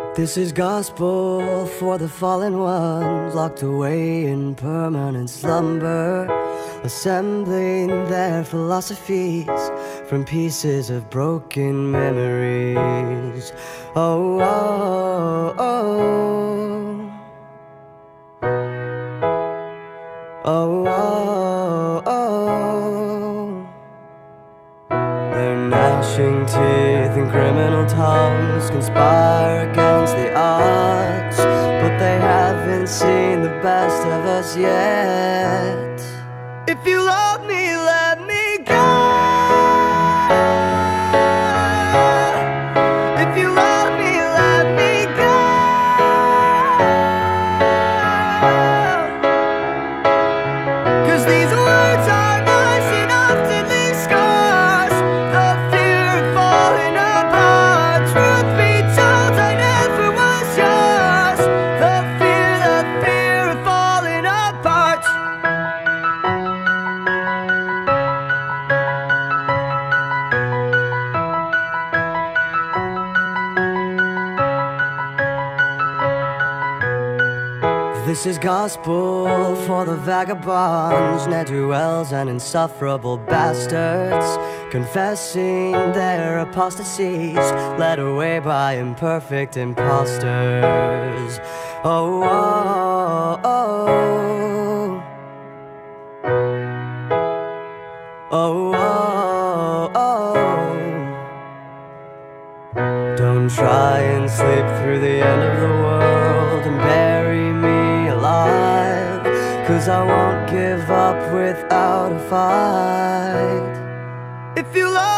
This is gospel for the fallen ones, locked away in permanent slumber, assembling their philosophies from pieces of broken memories. Oh, oh, oh. Oh, oh, oh. Their gnashing teeth and criminal tongues conspire against the odds, but they haven't seen the best of us yet. If you love me, let me go. If you love me, let me go. 'Cause these words are nice enough to leave scars. The fear of falling apart. Truth be told, I never was yours. The fear of falling apart. This is gospel for the vagabonds, ne'er-do-wells and insufferable bastards, confessing their apostasies, led away by imperfect imposters. Oh, oh, oh. Oh, oh, oh. Don't try and sleep through the end of the world and bury me alive, 'cause I won't give up without a fight. If you love